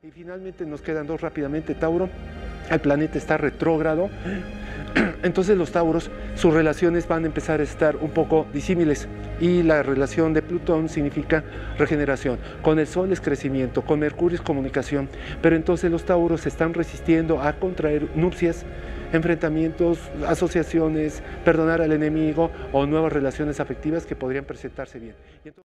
Y finalmente nos quedan dos rápidamente. Tauro, el planeta está retrógrado, entonces los tauros, sus relaciones van a empezar a estar un poco disímiles, y la relación de Plutón significa regeneración, con el Sol es crecimiento, con Mercurio es comunicación, pero entonces los tauros se están resistiendo a contraer nupcias, enfrentamientos, asociaciones, perdonar al enemigo o nuevas relaciones afectivas que podrían presentarse bien.